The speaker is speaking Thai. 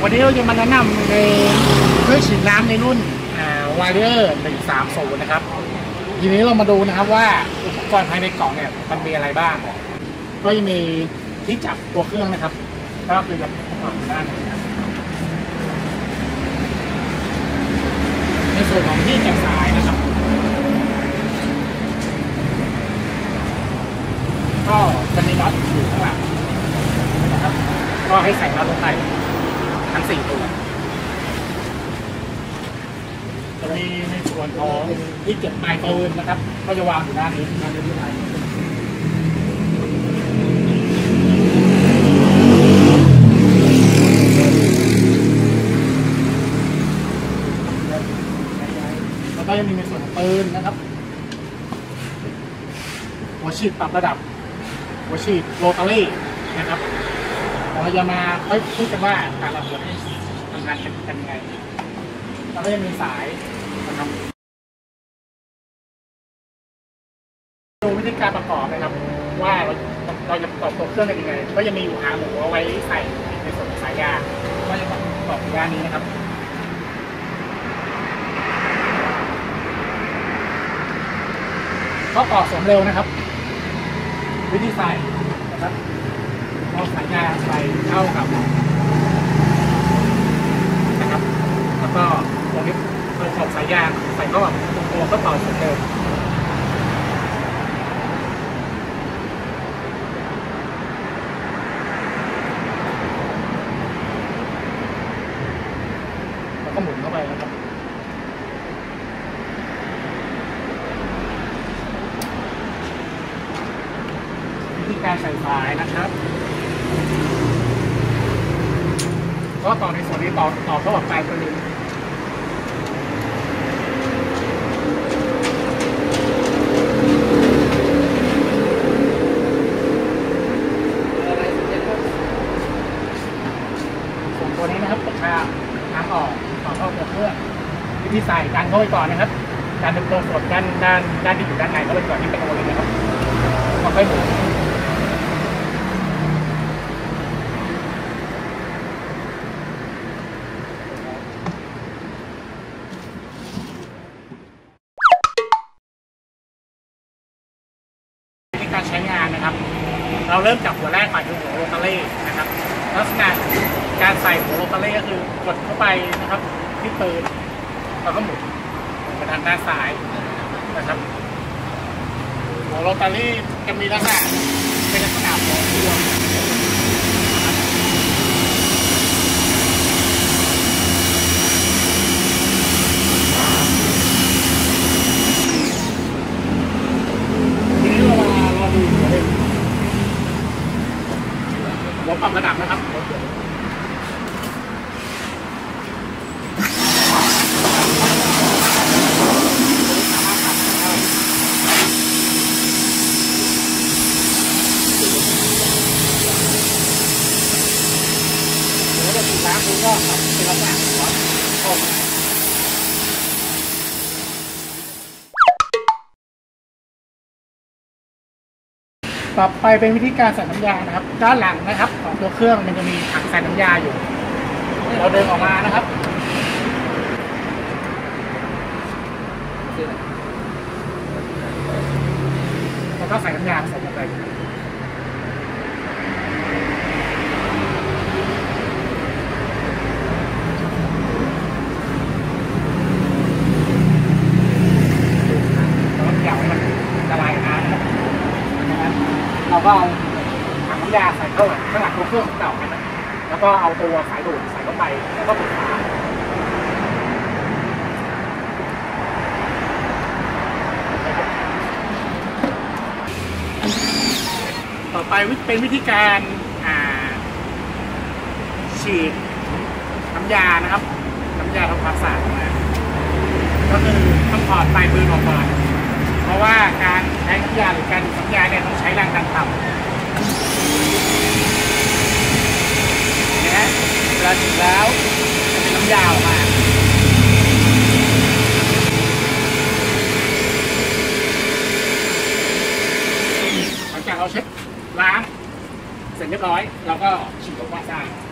วันนี้เราจะมาแนะนำในเครื่องฉีดน้ำในรุ่นWarrior 130นะครับทีนี้เรามาดูนะครับว่าอุปกรณ์ภายในกล่องเนี่ยมันมีอะไรบ้างก็จะมีที่จับตัวเครื่องนะครับก็คือจะประกอบด้านนี้ในส่วนของที่จับสายนะครับก็จะมีน็อตอยู่ข้างหลังนะครับก็ให้ใส่น็อตลงไปทั้ง4ตัวจะมีในส่วนของที่เก็บปลายปืนนะครับก็จะวางอยู่ด้านนี้แล้วก็ยังมีในส่วนของปืนนะครับหัวฉีดปรับระดับหัวฉีดโรตารี่นะครับเราจะมาค่อยพูดกันว่าการระเบิดให้ทำงานกันยังไงแล้วก็ยังมีสายนะครับดูวิธีการประกอบนะครับว่าเราจะประกอบตัวเครื่องกันยังไงก็จะมีอยู่หางหมูเอาไว้ใส่ในส่วนของสายยางก็จะประกอบด้านนี้นะครับก็ต่อสวมเร็วนะครับวิธีใส่นะครับเอาสายยางใส่เข้ากับนะครับแล้วก็ตรงนี้เราขอบสายยางใส่เข้ากับตัวก็ต่อสวมเร็วแล้วก็หมุนเข้าไปนะครับการใส่สายนะครับก็ต่อในส่วนนี้ต่อเข้ากับปลายปืนส่วนตัวนี้นะครับเป็นทางออกต่อเข้ากับเครื่องวิธีใส่การเข้าไปก่อนนะครับการดึงตัวส่วนด้านที่อยู่ด้านในเข้าไปก่อนที่เป็นโอเลยนะครับค่อยหมุนการใช้งานนะครับเราเริ่มจากหัวแรกก่อนคือหัวโรตารี่นะครับลักษณะการใส่หัวโรตารี่ก็คือกดเข้าไปนะครับที่ปืนแล้วก็หมุนไปทางด้านซ้ายนะครับหัวโรตารี่จะมีลักษณะเป็นลักษณะหัวรวมปรับระดับนะครับแล้วก็ติดล้างดูก็เป็นลักษณะของออกต่อไปเป็นวิธีการใส่น้ำยานะครับด้านหลังนะครับของตัวเครื่องมันจะมีถังใส่น้ำยาอยู่เราเดินออกมานะครับแล้วก็ใส่น้ำยาใส่ลงไปแล้วก็เกี่ยวให้มันละลายน้ำนะครับเราก็เอาถังน้ำยาใส่เข้าข้างหลังตัวเครื่องเก่าไปนะแล้วก็เอาตัวสายดูดใส่เข้าไปแล้วก็ปิดฝาต่อไปเป็นวิธีการฉีดน้ำยานะครับน้ำยาทำความสะอาดนะก็คือต้องถอดปลายปืนออกก่อนเพราะว่าการใช้น้ำยาหรือการดูดน้ำยาเนี่ยต้องใช้แรงดันต่ำนะฮะเวลาฉีดแล้วจะเป็นน้ำยาออกมาหลังจากเราเช็ดล้างเสร็จเรียบร้อยเราก็ฉีดลงว่าซ่า